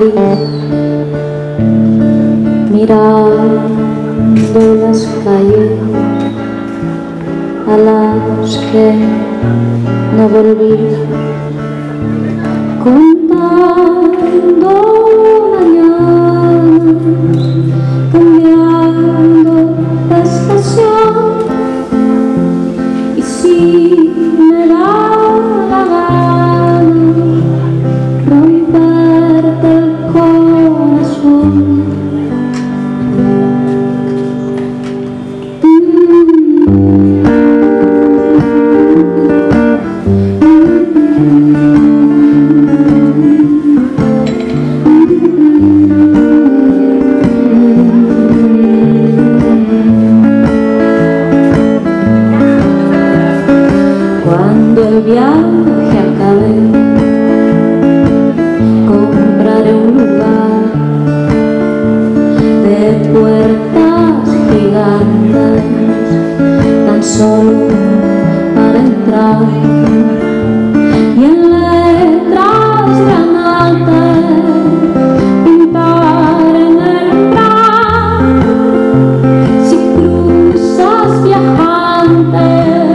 feliz mirando las calles a las que no volví, contando mañanas, cambiando de estación. Y si me da la gana romperte el corazón, cuando el viaje acabe, compraré un lugar de puertas gigantes, tan solo para entrar, y en letras granates pintar en el umbral: si cruzas viajante,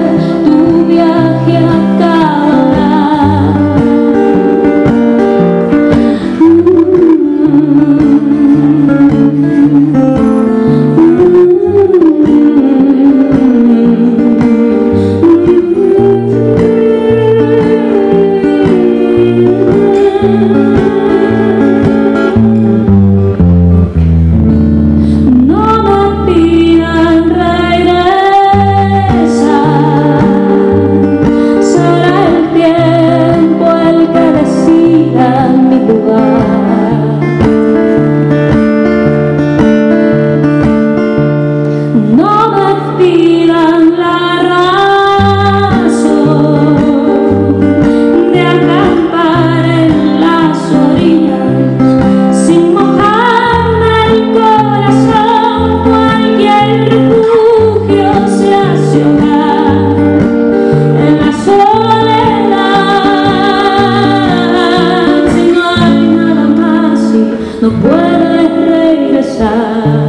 no puedes regresar.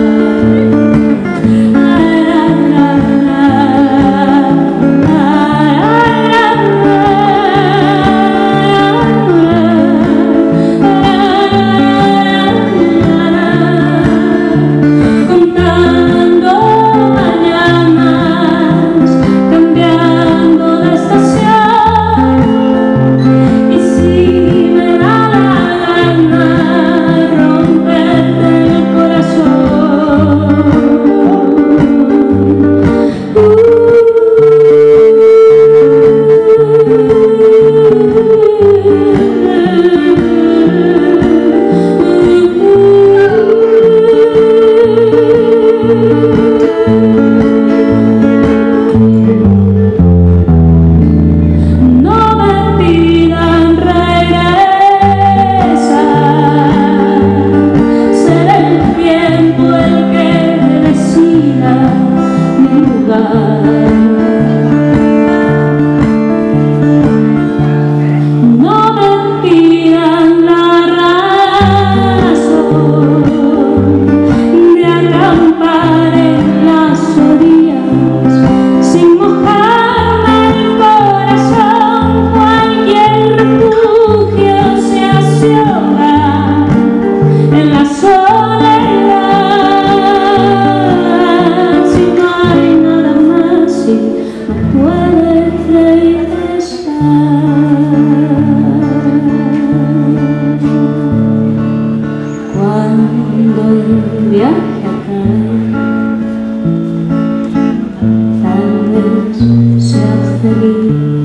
Cuando el viaje acabe, tal vez seas feliz